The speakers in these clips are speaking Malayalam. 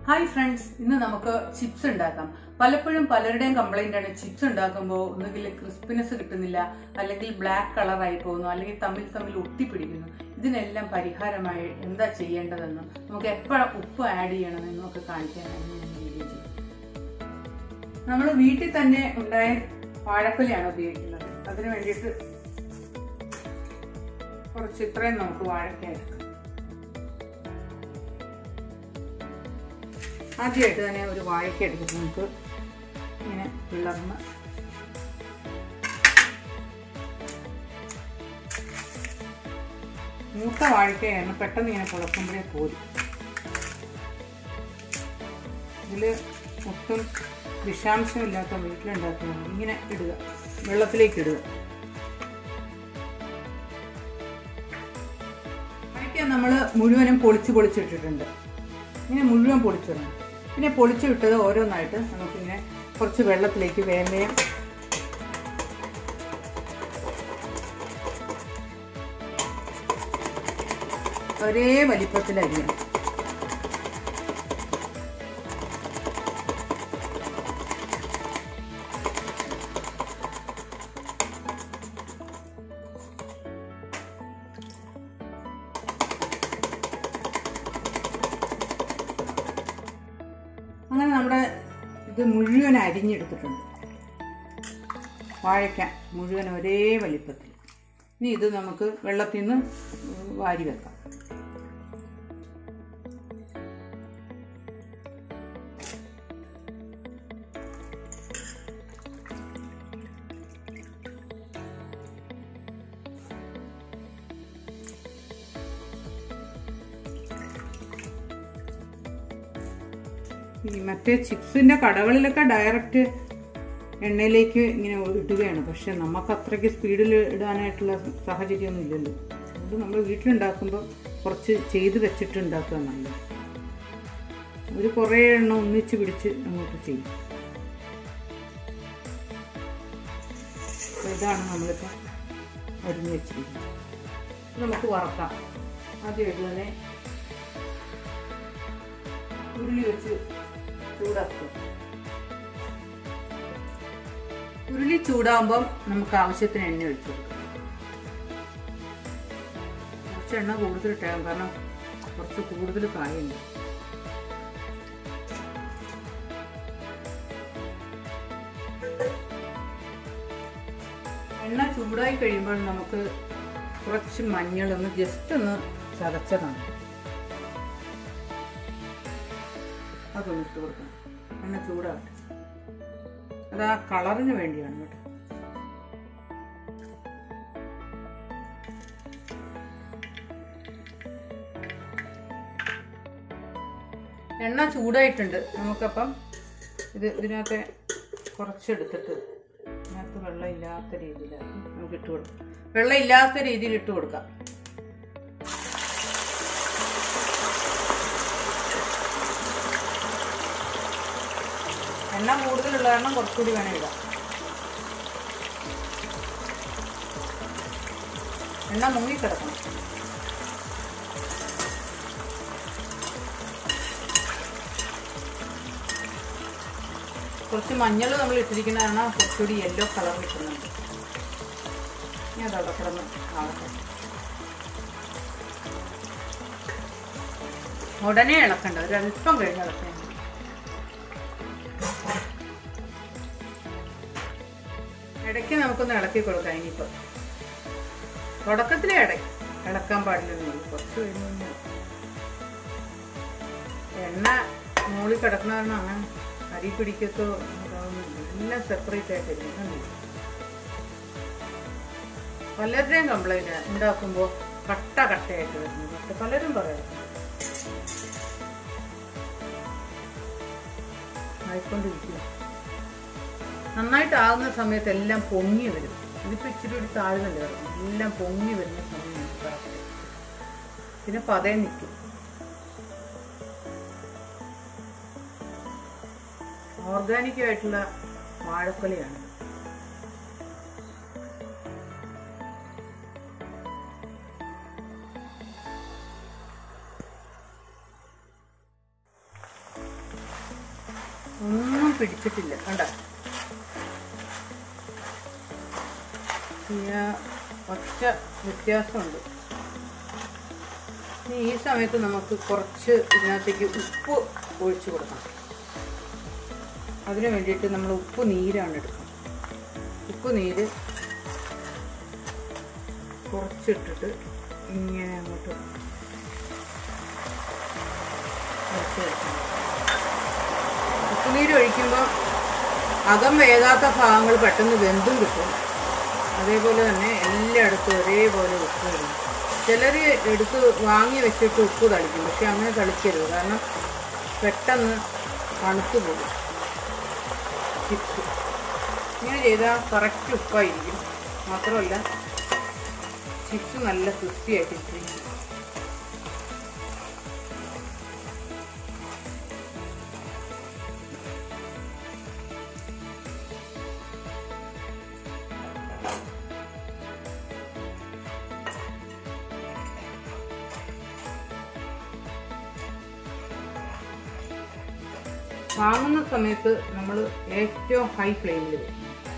ഹായ് ഫ്രണ്ട്സ്, ഇന്ന് നമുക്ക് ചിപ്സ് ഉണ്ടാക്കാം. പലപ്പോഴും പലരുടെയും കംപ്ലൈന്റ് ആണ് ചിപ്സ് ഉണ്ടാക്കുമ്പോൾ ഒന്നുകിൽ ക്രിസ്പിനെസ് കിട്ടുന്നില്ല, അല്ലെങ്കിൽ ബ്ലാക്ക് കളറായി പോകുന്നു, അല്ലെങ്കിൽ തമ്മിൽ ഒട്ടിപ്പിടിക്കുന്നു. ഇതിനെല്ലാം പരിഹാരമായി എന്താ ചെയ്യേണ്ടതെന്നും നമുക്ക് എപ്പോഴും ഉപ്പ് ആഡ് ചെയ്യണമെന്നും ഒക്കെ കാണിക്കാനാണ് വീഡിയോ ചെയ്യുന്നത്. നമ്മൾ വീട്ടിൽ തന്നെ ഉണ്ടായ വാഴക്കൊലയാണ് ഉപയോഗിക്കുന്നത്. അതിന് വേണ്ടിയിട്ട് കുറച്ച് ഇത്രയും നമുക്ക് വാഴക്ക എടുക്കാം. ആദ്യമായിട്ട് തന്നെ ഒരു വാഴയ്ക്ക എടുത്തിട്ട് നമുക്ക് ഇങ്ങനെ പിളർന്ന് മൂത്ത വാഴയ്ക്കയാണ് പെട്ടെന്ന് ഇങ്ങനെ പുളക്കുമ്പോഴേ പോരും. ഇതിൽ ഒട്ടും വിഷാംശമില്ലാത്ത വീട്ടിലുണ്ടാക്കുന്നത് ഇങ്ങനെ ഇടുക, വെള്ളത്തിലേക്ക് ഇടുക. വാഴയ്ക്ക നമ്മൾ മുഴുവനും പൊളിച്ചിട്ടിട്ടുണ്ട്. ഇങ്ങനെ മുഴുവൻ പൊളിച്ചിടണം. പിന്നെ പൊളിച്ചു വിട്ടത് ഓരോന്നായിട്ട് നമുക്കിങ്ങനെ കുറച്ച് വെള്ളത്തിലേക്ക് വേഗം ഒരേ വലിപ്പത്തിലരിയണം. അങ്ങനെ നമ്മുടെ ഇത് മുഴുവൻ അരിഞ്ഞെടുത്തിട്ടുണ്ട്. വാഴയ്ക്ക മുഴുവൻ ഒരേ വലിപ്പത്തിൽ. ഇനി ഇത് നമുക്ക് വെള്ളത്തിൽ നിന്ന് വാരി വെക്കാം. ഈ മറ്റേ ചിപ്സിൻ്റെ കടകളിലൊക്കെ ഡയറക്റ്റ് എണ്ണയിലേക്ക് ഇങ്ങനെ ഇടുകയാണ്. പക്ഷെ നമുക്ക് അത്രയ്ക്ക് സ്പീഡിൽ ഇടാനായിട്ടുള്ള സാഹചര്യമൊന്നും ഇല്ലല്ലോ. അത് നമ്മൾ വീട്ടിലുണ്ടാക്കുമ്പോൾ കുറച്ച് ചെയ്ത് വെച്ചിട്ട് ഉണ്ടാക്കുക നല്ലത്. ഒരു കുറേ എണ്ണം ഒന്നിച്ച് പിടിച്ച് അങ്ങോട്ട് ചെയ്യും. ഇതാണ് നമ്മളിപ്പോൾ അരിഞ്ഞ് വെച്ചിരിക്കുന്നത്. നമുക്ക് വറക്കാം. ആദ്യമായിട്ട് തന്നെ ഉരുളി വെച്ച് ചൂടാക്കുക. ഉരുളി ചൂടാകുമ്പം നമുക്ക് ആവശ്യത്തിന് എണ്ണ ഒഴിച്ചു കൊടുക്കാം. കുറച്ച് എണ്ണ കൂടുതൽ ഇട്ടാകും, കാരണം കുറച്ച് കൂടുതൽ കായുണ്ട്. എണ്ണ ചൂടായി കഴിയുമ്പോൾ നമുക്ക് കുറച്ച് മഞ്ഞളൊന്ന് ജസ്റ്റ് ഒന്ന് ചതച്ചതാണ്, അതൊന്ന് ഇട്ട് കൊടുക്കണം. എണ്ണ ചൂടാകട്ടെ. അത് ആ കളറിന് വേണ്ടിയാണ് കേട്ടോ. എണ്ണ ചൂടായിട്ടുണ്ട്. നമുക്കപ്പം ഇതിനകത്ത് കുറച്ചെടുത്തിട്ട് ഇതിനകത്ത് വെള്ളമില്ലാത്ത രീതിയിൽ നമുക്ക് ഇട്ട് കൊടുക്കാം. വെള്ളമില്ലാത്ത രീതിയിൽ ഇട്ട് കൊടുക്കാം. എണ്ണ കൂടുതലുള്ള കാരണം കുറച്ചുകൂടി വേണം ഇടാം. എണ്ണ മുങ്ങിക്കിടക്കണം. കുറച്ച് മഞ്ഞൾ നമ്മൾ ഇട്ടിരിക്കുന്ന കാരണം കുറച്ചുകൂടി യെല്ലോ കളർ കിട്ടുന്നുണ്ട്. ഇനി അതവിടെ കിടന്ന് ആവട്ടെ. ഉടനെ ഇളക്കണ്ട, ഒരല്പം കഴിഞ്ഞ് ഇളക്കണം. ഇടയ്ക്ക് നമുക്കൊന്ന് ഇളക്കി കൊടുക്കാം. ഇനിയിപ്പോൾ തുടക്കത്തിലേ ഇളക്കാൻ പാടില്ലെന്നുള്ളൂ. കുറച്ച് കഴിഞ്ഞ് എണ്ണ മുകളിൽ കിടക്കുന്ന കാരണം അങ്ങനെ അരി പിടിക്കത്തോ എല്ലാം സെപ്പറേറ്റ് ആയിട്ട് ഇരിക്കുന്നുണ്ട്. പലരുടെയും കംപ്ലൈൻറ്റ് ഉണ്ടാക്കുമ്പോൾ കട്ടയായിട്ട് വരുന്നു. പലരും പറയാം ആയിക്കൊണ്ടിരിക്കുക. നന്നായിട്ടാകുന്ന സമയത്ത് എല്ലാം പൊങ്ങി വരും. ഇതിപ്പോൾ ഇച്ചിരി ഒരു താഴ്ന്നുണ്ട് കിടക്കും. എല്ലാം പൊങ്ങി വരുന്ന സമയം പിന്നെ പതേ നിൽക്കും. ഓർഗാനിക്കായിട്ടുള്ള വാഴക്കൊലയാണ്. ഒന്നും പിടിച്ചിട്ടില്ല. കണ്ടോ, ഒറ്റ വ്യത്യാസമുണ്ട്. ഇനി ഈ സമയത്ത് നമുക്ക് കുറച്ച് ഇതിനകത്തേക്ക് ഉപ്പ് ഒഴിച്ചു കൊടുക്കണം. അതിന് വേണ്ടിയിട്ട് നമ്മൾ ഉപ്പ് നീരാണ് എടുക്കുന്നത്. ഉപ്പ് നീര് കുറച്ചിട്ടിട്ട് ഇങ്ങനെ അങ്ങോട്ട് ഉപ്പുനീര് ഒഴിക്കുമ്പോൾ അകം വേകാത്ത ഭാഗങ്ങൾ പെട്ടെന്ന് വെന്തും കിട്ടും. അതേപോലെ തന്നെ എല്ലായിടത്തും ഒരേപോലെ ഉപ്പ് ഇടും. ചിലർ എടുത്ത് വാങ്ങി വെച്ചിട്ട് ഉപ്പ് തളിക്കും, പക്ഷെ അങ്ങനെ തളിക്കരുത്. കാരണം പെട്ടെന്ന് തണുത്തു പോകും ചിപ്സ്. ഇങ്ങനെ ചെയ്താൽ കറക്റ്റ് ഉപ്പായിരിക്കും. മാത്രമല്ല ചിപ്സ് നല്ല ക്രിസ്പി ആയിട്ടിരിക്കും. വാങ്ങുന്ന സമയത്ത് നമ്മൾ ഏറ്റവും ഹൈ ഫ്ലെയിമിൽ വെക്കും.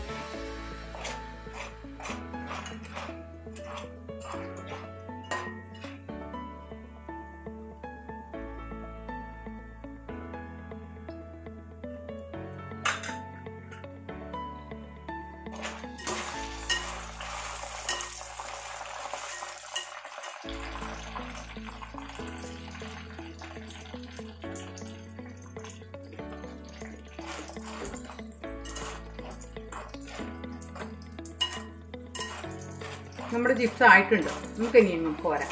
നമ്മുടെ ചിപ്സ് ആയിട്ടുണ്ട്. നമുക്ക് ഇനി പോരാം.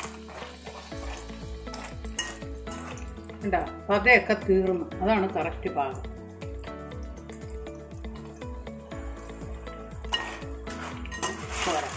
ഉണ്ടോ, പതയൊക്കെ തീർന്നു. അതാണ് കറക്റ്റ് പാകം. പോരാ.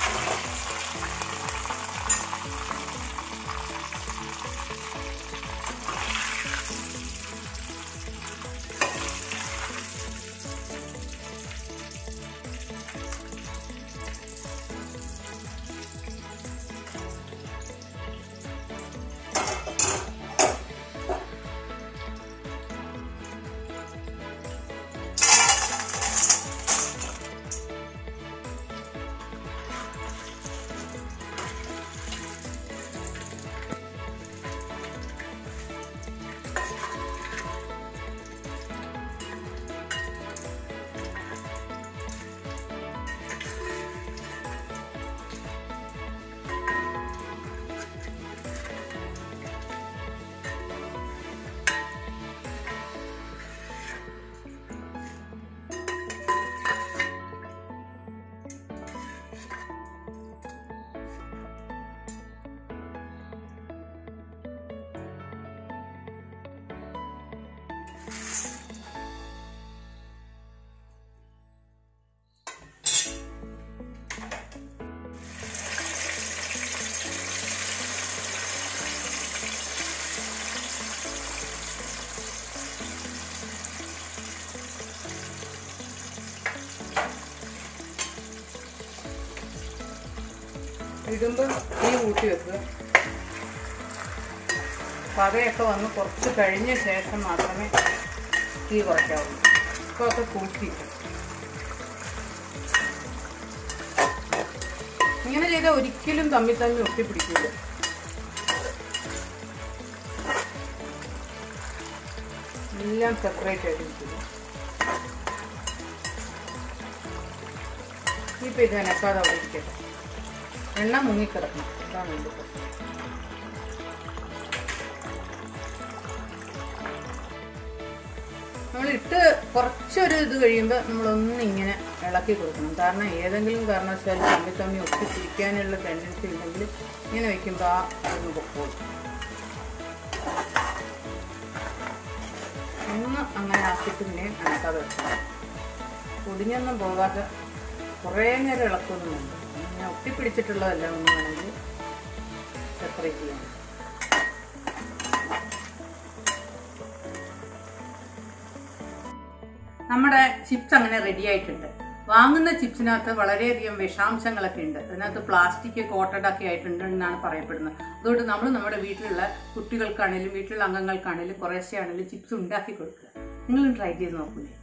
ഇടുമ്പോൾ തീ കൂട്ടി വെക്കുക. പതയൊക്കെ വന്ന് കുറച്ച് കഴിഞ്ഞ ശേഷം മാത്രമേ തീ കുറയ്ക്കാവുള്ളൂ. ഇപ്പോൾ ഒക്കെ കൂട്ടി ഇങ്ങനെ ചെയ്താൽ ഒരിക്കലും തമ്മിൽ തമ്മിൽ ഒട്ടിപ്പിടിക്കില്ല. എല്ലാം സെപ്പറേറ്റ് ആയിട്ടിരിക്കില്ല. ഇപ്പം ഇത് നനക്കാതെ അവിടെ ഇരിക്കട്ടെ. എണ്ണ മുങ്ങിക്കിടക്കണം. അതാണ് എൻ്റെ പ്രശ്നം. നമ്മളിട്ട് കുറച്ചൊരു ഇത് കഴിയുമ്പോൾ നമ്മളൊന്നിങ്ങനെ ഇളക്കി കൊടുക്കണം. കാരണം ഏതെങ്കിലും കാരണവശാലും തമ്മിൽ തമ്മിൽ ഒട്ടിപ്പിടിക്കാനുള്ള ടെൻഡൻസി ഉണ്ടെങ്കിൽ ഇങ്ങനെ വയ്ക്കുമ്പോൾ ആ ഒന്ന് പൊക്കോളും. ഒന്ന് അങ്ങനെ ആക്കിയിട്ട് പിന്നെ നനക്കാതെ വെക്കണം. പൊടിഞ്ഞൊന്നും പോകാതെ കുറേ നേരം ഇളക്കൊന്നുമുണ്ട്. അങ്ങനെ ഒട്ടിപ്പിടിച്ചിട്ടുള്ളതെല്ലാം ഒന്ന് വേണമെങ്കിൽ സെപ്പറേറ്റ് ചെയ്യണം. നമ്മുടെ ചിപ്സ് അങ്ങനെ റെഡി ആയിട്ടുണ്ട്. വാങ്ങുന്ന ചിപ്സിനകത്ത് വളരെയധികം വിഷാംശങ്ങളൊക്കെ ഉണ്ട്. അതിനകത്ത് പ്ലാസ്റ്റിക് കോട്ടഡ് ഒക്കെ ആയിട്ടുണ്ട് എന്നാണ് പറയപ്പെടുന്നത്. അതുകൊണ്ട് നമ്മൾ നമ്മുടെ വീട്ടിലുള്ള കുട്ടികൾക്കാണെങ്കിലും വീട്ടിലുള്ള അംഗങ്ങൾക്കാണെങ്കിലും കുറേശ്ശെ ആണെങ്കിലും ചിപ്സ് ഉണ്ടാക്കി കൊടുക്കുക. നിങ്ങളും ട്രൈ ചെയ്ത് നോക്കൂലേ?